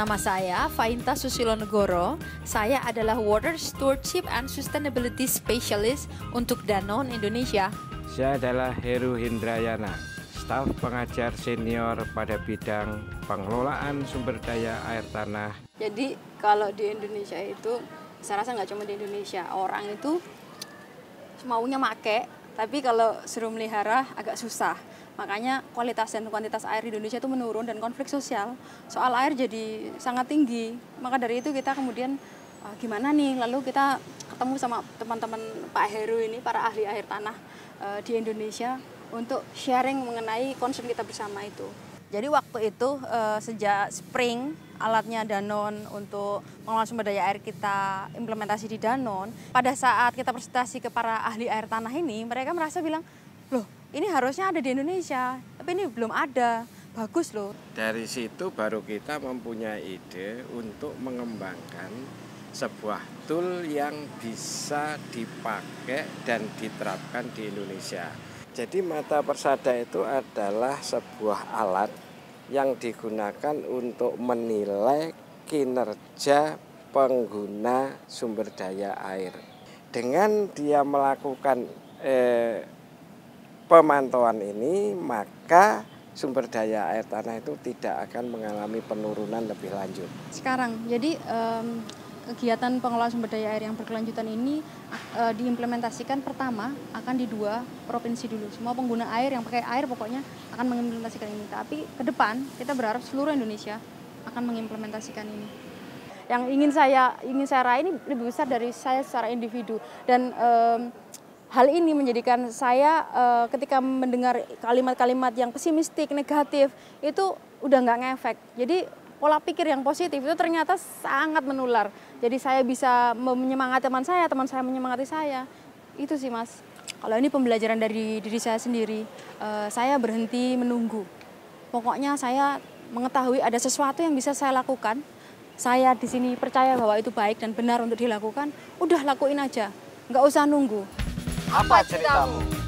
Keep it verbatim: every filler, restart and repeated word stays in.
Nama saya Fainta Susilo Negoro. Saya adalah Water Stewardship and Sustainability Specialist untuk Danone Indonesia. Saya adalah Heru Hindrayana, staf pengajar senior pada bidang pengelolaan sumber daya air tanah. Jadi kalau di Indonesia itu, saya rasa nggak cuma di Indonesia, orang itu maunya make, tapi kalau suruh melihara agak susah. Makanya kualitas dan kuantitas air di Indonesia itu menurun dan konflik sosial soal air jadi sangat tinggi. Maka dari itu kita kemudian uh, gimana nih, lalu kita ketemu sama teman-teman Pak Heru ini, para ahli air tanah uh, di Indonesia untuk sharing mengenai concern kita bersama itu. Jadi waktu itu uh, sejak spring alatnya Danone untuk mengelola sumber daya air kita implementasi di Danone. Pada saat kita presentasi ke para ahli air tanah ini, mereka merasa bilang, loh ini harusnya ada di Indonesia, tapi ini belum ada, bagus loh. Dari situ baru kita mempunyai ide untuk mengembangkan sebuah tool yang bisa dipakai dan diterapkan di Indonesia. Jadi Mata Persada itu adalah sebuah alat yang digunakan untuk menilai kinerja pengguna sumber daya air. Dengan dia melakukan eh, pemantauan ini, maka sumber daya air tanah itu tidak akan mengalami penurunan lebih lanjut. Sekarang, jadi um, kegiatan pengelolaan sumber daya air yang berkelanjutan ini uh, diimplementasikan pertama akan di dua provinsi dulu. Semua pengguna air yang pakai air pokoknya akan mengimplementasikan ini. Tapi ke depan kita berharap seluruh Indonesia akan mengimplementasikan ini. Yang ingin saya ingin saya raih ini lebih besar dari saya secara individu, dan um, hal ini menjadikan saya uh, ketika mendengar kalimat-kalimat yang pesimistik, negatif, itu udah nggak ngefek. Jadi pola pikir yang positif itu ternyata sangat menular. Jadi saya bisa menyemangati teman saya, teman saya menyemangati saya. Itu sih Mas. Kalau ini pembelajaran dari diri saya sendiri, uh, saya berhenti menunggu. Pokoknya saya mengetahui ada sesuatu yang bisa saya lakukan. Saya di sini percaya bahwa itu baik dan benar untuk dilakukan. Udah lakuin aja, nggak usah nunggu. Apa ceritamu?